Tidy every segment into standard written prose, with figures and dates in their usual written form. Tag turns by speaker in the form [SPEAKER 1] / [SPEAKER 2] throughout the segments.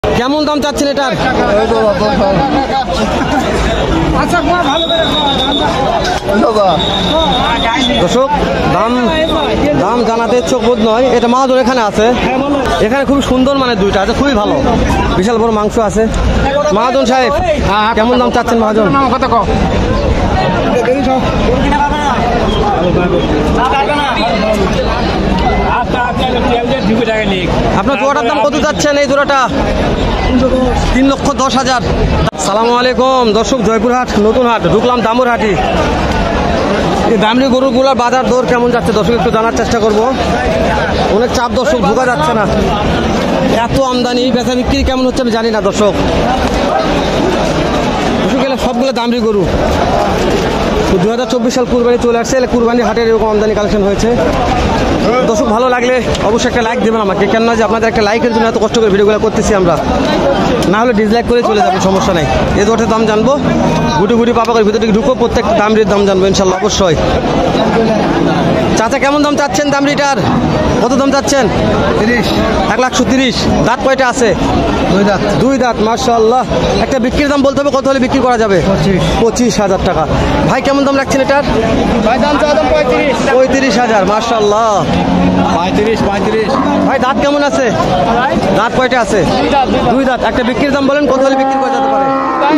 [SPEAKER 1] কেমন দাম চাচ্ছেন এটার? দর্শক দাম দাম জানাতে চোখ বোধ নয়, এটা মাহাজন এখানে আছে, এখানে খুব সুন্দর মানে দুইটা আছে, খুবই ভালো, বিশাল বড় মাংস আছে। মাহাজন সাহেব কেমন দাম চাচ্ছেন? মাহাজন
[SPEAKER 2] কত কম
[SPEAKER 1] আপনার জোড়াটার দাম কত যাচ্ছেন? এই জোড়াটা 3,10,000। সালামু আলাইকুম দর্শক, জয়পুরহাট নতুন হাট ঢুকলাম, দামুরহাটি। এই দামড়ি গরুগুলোর বাজার দর কেমন যাচ্ছে দর্শক একটু জানার চেষ্টা করব। অনেক চাপ দর্শক, ঢোকা যাচ্ছে না, এত আমদানি, বেচা বিক্রি কেমন হচ্ছে আমি জানি না দর্শক। গেলে সবগুলো দামড়ি গরু, 2024 সাল কুরবানি চলে আসছে, কুরবানি হাটের এরকম আমদানি কালেকশন হয়েছে। দর্শক ভালো লাগলে অবশ্যই একটা লাইক দেবেন আমাকে, কেন না যে আপনাদের একটা লাইকের জন্য এত কষ্ট করে ভিডিওগুলো করতেছি আমরা, না হলে ডিসলাইক করে চলে যাবেন, সমস্যা নেই। এই দরটার দাম জানবো, গুটি গুটি পাপা করে ভিতরে ঢুকো, প্রত্যেকটা দামড়ির দাম জানবো ইনশাল্লাহ অবশ্যই। চাচা কেমন দাম চাচ্ছেন দামড়িটার? কত দাম চাচ্ছেন? 1,30,000। দাঁত কয়টা আছে? দুই দাঁত মাশাআল্লাহ। একটা বিক্রির দাম বলতে হবে, কত হলে বিক্রি করা যাবে? 25,000 টাকা। ভাই কেমন দাম রাখছেন এটার?
[SPEAKER 2] ভাই দাম চা দাম
[SPEAKER 1] 35,000 মাশাআল্লাহ। 35। ভাই দাঁত কেমন আছে? দাঁত কয়টা আছে? দুই দাঁত। একটা বিক্রির দাম বলেন, কত হলে বিক্রি করা যেতে পারে?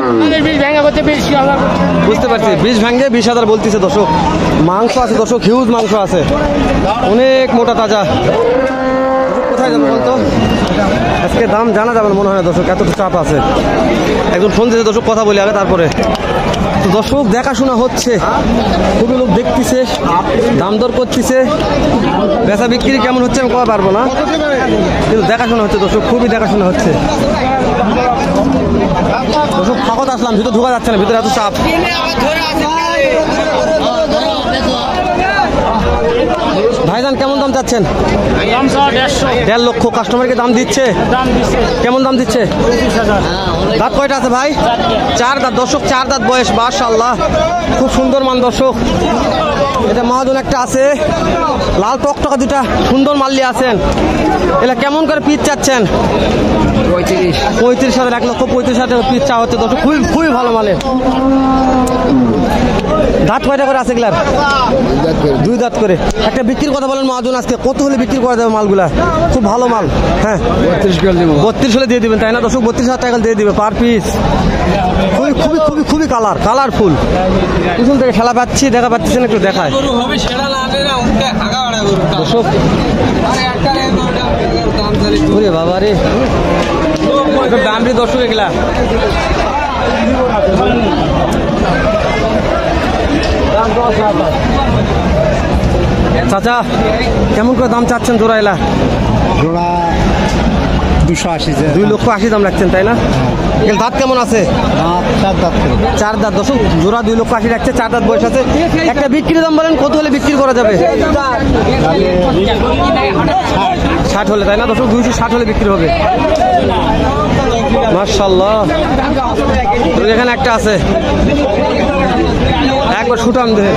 [SPEAKER 1] বুঝতে পারছি, 20 ভাঙে 20,000 বলতেছে দর্শক। মাংস আছে দর্শক, হিউজ মাংস আছে, অনেক মোটা তাজা। কোথায় যাবে বলতো? আজকে দাম জানা যাবে মনে হয় না দর্শক, এতটা চাপ আছে। একজন ফোন দিয়েছে দর্শক, কথা বলি আগে তারপরে। তো দর্শক দেখাশোনা হচ্ছে, খুবই লোক দেখতেছে, দাম দর করতেছে, বেচা বিক্রি কেমন হচ্ছে আমি কওয়া পারবো না, কিন্তু দেখাশোনা হচ্ছে দর্শক, খুবই দেখাশোনা হচ্ছে দর্শক। ফাঁকত আসলাম, ভিতরে ঢোকা যাচ্ছে না, ভিতরে এত চাপ। ভাইজান কেমন দাম চাচ্ছেন? 1.5 লক্ষ। কাস্টমারকে দাম দিচ্ছে? কেমন দাম দিচ্ছে? দাঁত কয়টা আছে ভাই? 4 দাঁত দর্শক, 4 দাঁত বয়স, মাশাআল্লাহ খুব সুন্দর মান দর্শক। এটা মাহাজন একটা আছে, লাল টকটকা দুটা সুন্দর মাল্লি আছেন। এটা কেমন করে পিস চাচ্ছেন? 35,000। 1,35,000 পিস চা হচ্ছে দর্শক, খুবই ভালো মানের। দাঁত কয়টা করে আছে গেলার? 2 দাঁত করে। একটা বিক্রির কথা বলেন মহাজন, আজকে কত হলে বিক্রি করা যাবে মালগুলা? খুব ভালো মাল। হ্যাঁ 32 হলে দিয়ে দিবেন তাই না দর্শক? 32,000 টাকা দিয়ে দিবে পার পিস। খুবই কালারফুল। পিছন থেকে খেলা পাচ্ছি, দেখা পাচ্ছেন, একটু দেখায় দর্শক। ওরে বাবা রে, দাম রে দর্শক এগুলা। চাচা কেমন করে দাম চাচ্ছেন জোড়া? এলা
[SPEAKER 2] জোড়া 280।
[SPEAKER 1] 2,80,000 দাম রাখছেন তাই না? দাঁত কেমন আছে? 4 দাঁত দর্শক, জোড়া 2,80,000 রাখছে, 4 দাঁত বয়স আছে। একটা বিক্রির দাম বলেন, কত হলে বিক্রি করা যাবে? 60 হলে তাই না দর্শক? 260 হলে বিক্রি হবে। মাশাআল্লাহ। এখানে একটা আছে, একবার শুটাম দেহে।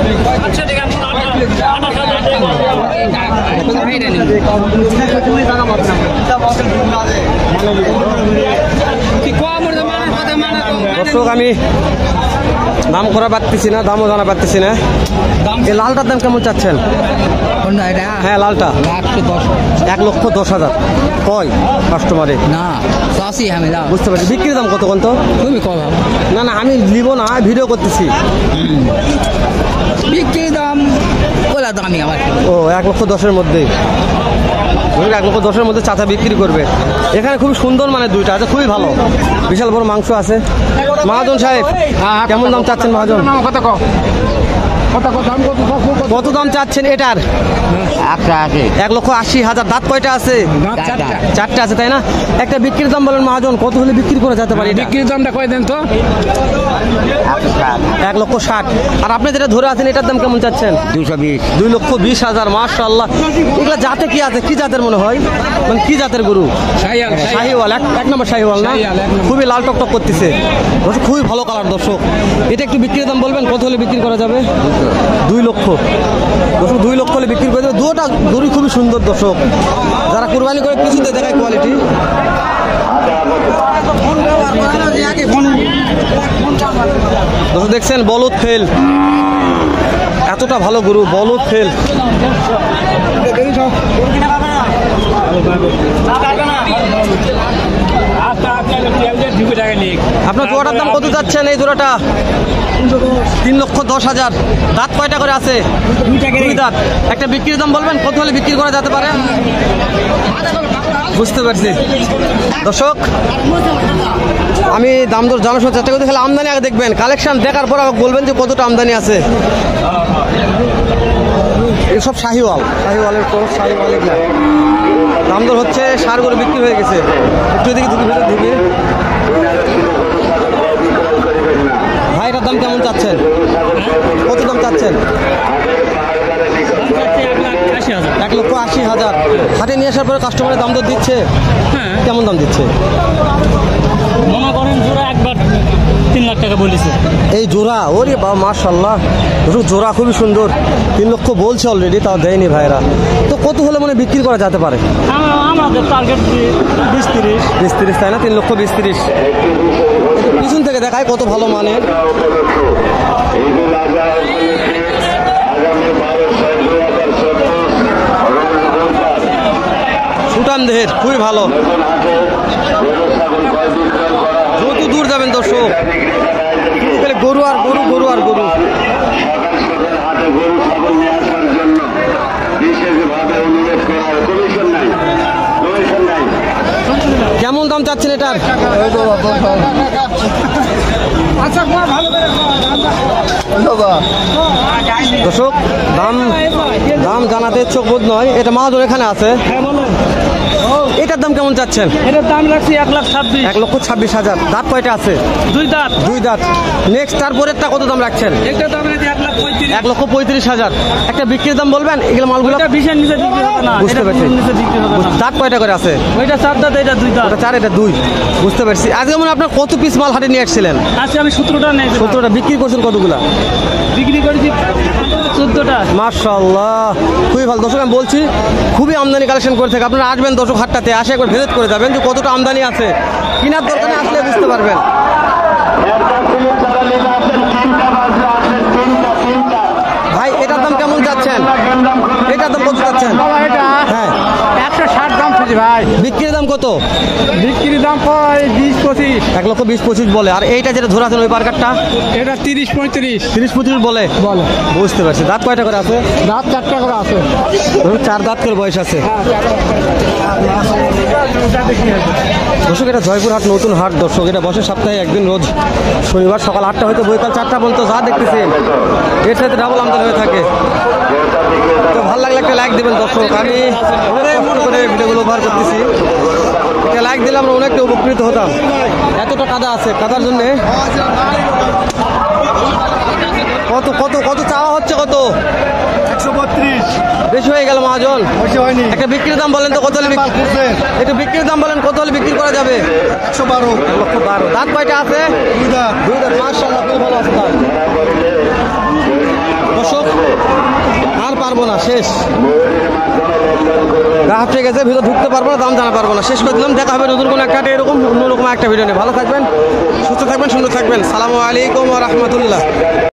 [SPEAKER 1] দর্শক আমি দাম করা পারতেছি না, দামও জানা পারতেছি না। এই লালটার দাম কেমন চাচ্ছেন? হ্যাঁ লালটা 1,10,000 কয় কাস্টমারে?
[SPEAKER 2] না
[SPEAKER 1] বুঝতে পারছি। বিক্রির দাম কত কোন? তো
[SPEAKER 2] তুমি কম।
[SPEAKER 1] না আমি নিব না, ভিডিও করতেছি।
[SPEAKER 2] বিক্রির দাম ওলা দামি আমার।
[SPEAKER 1] ও 1,10,000 মধ্যে, 1,10,000 মধ্যে চাচা বিক্রি করবে। এখানে খুবই সুন্দর মানে দুইটা আছে, খুবই ভালো, বিশাল বড় মাংস আছে। মাহাজন সাহেব কেমন দাম চাচ্ছেন? মাহাজন কত দাম চাচ্ছেন এটার? 1,80,000। দাঁত কয়টা আছে? 4টা আছে তাই না? একটা বিক্রির দাম বলেন মহাজন, কত হলে বিক্রি করা যেতে পারে?
[SPEAKER 2] বিক্রির দামটা কয় দেন তো?
[SPEAKER 1] 1,60,000। আর আপনি যেটা ধরে আছেন এটার দাম কেমন চাচ্ছেন? 2,20,000। মাশাআল্লাহ। এগুলা জাতে কি আছে? কি জাতের মনে হয়, মানে কি জাতের গরু? শাহিওয়াল। 1 নম্বর শাহিওয়াল না? খুবই লাল টকটক করতেছে, খুবই ভালো কালার দর্শক। এটা একটু বিক্রির দাম বলবেন, কত হলে বিক্রি করা যাবে? 2 লক্ষ দর্শক, 2 লক্ষ হলে বিক্রি করে দেবে। দুটা গরু খুবই সুন্দর দর্শক, যারা কুরবানি করে কিছুতে দেখায় কোয়ালিটি। দর্শক দেখছেন বলদ ফেল, এতটা ভালো গরু, বলদ ফেল। আপনার জোড়াটার দাম কত যাচ্ছেন? এই জোড়াটা 3,10,000। দাঁত কয়টা করে আছে? দুই দাঁত। একটা বিক্রির দাম বলবেন, কত হলে বিক্রি করা যেতে পারে? বুঝতে পারছি। দর্শক আমি দাম দর জানার সময় চেষ্টা করতে, খালি আমদানি আগে দেখবেন, কালেকশন দেখার পর বলবেন যে কতটা আমদানি আছে। এসব শাহিওয়াল, শাহিওয়ালের তো শাহিওয়ালের দাম দর হচ্ছে, সার গরু বিক্রি হয়ে গেছে। একটু এদিকে ঢুকি, ভিতরে ঢুকি। ভাই এটার দাম কেমন চাচ্ছেন? কত দাম চাচ্ছেন? 1,80,000। হাটে নিয়ে আসার পরে কাস্টমারের দাম দর দিচ্ছে? কেমন দাম দিচ্ছে?
[SPEAKER 3] মনে করেন জোড়া একবার 3 লাখ টাকা বলেছে।
[SPEAKER 1] এই জোড়া? ওরে বাবা মাশাআল্লাহ, জোড়া খুবই সুন্দর। 3 লক্ষ বলছে অলরেডি, তাও দেয়নি ভাইরা। তো কত হলে মানে বিক্রি করা যেতে পারে?
[SPEAKER 3] আমাদের টার্গেট 20-30।
[SPEAKER 1] 20-30, তাই না? 3,20,000। পিছন থেকে দেখায় কত ভালো মানের। সুটান দেহের, খুবই ভালো। যত দূর যাবেন দর্শক, গরু আর গরু, গরু আর গরু। কেমন দাম চাচ্ছেন এটার? দর্শক দাম জানাতে চোখ বোধ নয়। এটা মাহাজন এখানে আছে। এটার দাম কেমন চাচ্ছেন?
[SPEAKER 3] এটার দাম রাখছি 1,26,000।
[SPEAKER 1] 1,26,000। দাঁত কয়টা আছে?
[SPEAKER 3] 2 দাঁত।
[SPEAKER 1] 2 দাঁত। নেক্সট তারপরেরটা কত দাম রাখছেন?
[SPEAKER 3] এটার দাম রাখছি 1,35,000।
[SPEAKER 1] 1,35,000। একটা বিক্রির দাম বলবেন? এগুলো মালগুলো
[SPEAKER 3] এটা 20-এর নিচে বিক্রি হবে না।
[SPEAKER 1] বুঝতে পারছি। দাঁত কয়টা করে আছে?
[SPEAKER 3] ওইটা 4 দাঁত, এটা 2 দাঁত।
[SPEAKER 1] ওটা 4, এটা 2। বুঝতে পারছি। আজকে মানে আপনার কত পিস মাল হাটে নিয়ে আসছিলেন?
[SPEAKER 3] আজকে আমি 17টা নেই।
[SPEAKER 1] 17টা। বিক্রি করছেন কতগুলা?
[SPEAKER 3] বিক্রি করেছি 14টা।
[SPEAKER 1] মাশাআল্লাহ, খুবই ভালো। দর্শক আমি বলছি খুবই আমদানি কালেকশন করে থাকে। আপনারা আসবেন দর্শক হাটটাতে, আসে একবার ভিজিট করে যাবেন যে কতটা আমদানি আছে। কেনার দরকার নেই, আসলে বুঝতে পারবেন। ভাই এটার দাম কেমন যাচ্ছেন? এটার দাম কত যাচ্ছেন? হ্যাঁ
[SPEAKER 2] 160 দাম খুঁজি ভাই।
[SPEAKER 1] বিক্রির দাম কত?
[SPEAKER 2] বিক্রির দাম 20-25।
[SPEAKER 1] 1,20,000-25 বলে। আর এইটা যেটা ধরে আছেন ওই পার্কারটা?
[SPEAKER 2] এটা 30-35।
[SPEAKER 1] 30-35 বলে। বুঝতে পারছি। দাঁত কয়টা করে আছে?
[SPEAKER 2] দাঁত 4টা করে আছে।
[SPEAKER 1] 4 দাঁত করে বয়স আছে। দর্শক এটা জয়পুরহাট নতুন হাট। দর্শক এটা বসে সপ্তাহে একদিন, রোজ শনিবার সকাল 8টা হইতে বৈকাল 4টা পর্যন্ত। যা দেখতেছেন এর সাথে ডাবল আমদানি হয়ে থাকে। তো ভালো লাগলে একটা লাইক দেবেন দর্শক। আমি অনেক কষ্ট করে ভিডিওগুলো ব্যবহার করতেছি, একটা লাইক দিলে আমরা অনেকটা উপকৃত হতাম। এতটা কাদা আছে, কাদার জন্যে। কত কত কত চাওয়া হচ্ছে? কত?
[SPEAKER 2] 132।
[SPEAKER 1] বেশি হয়ে গেল মহাজন।
[SPEAKER 2] বেশি হয়নি।
[SPEAKER 1] একটা বিক্রির দাম বলেন তো, কত হলে একটু বিক্রির দাম বলেন, কত হলে বিক্রি করা যাবে?
[SPEAKER 2] 112।
[SPEAKER 1] 1,12,000। দাঁত কয়টা আছে?
[SPEAKER 2] 2 দাঁত।
[SPEAKER 1] 2 দাঁত। মাশাআল্লাহ, খুব ভালো আছে দাঁত। দর্শক আর পারবো না, শেষ। গ্রাহক ঠিক আছে, ভিতরে ঢুকতে পারবো না, দাম জানা পারবো না, শেষ করে দিলাম। দেখা হবে নতুন কোনো একটা এরকম অন্যরকম একটা ভিডিও নিয়ে। ভালো থাকবেন, সুস্থ থাকবেন, সুন্দর থাকবেন। সালামু আলাইকুম ওয়া রাহমাতুল্লাহ।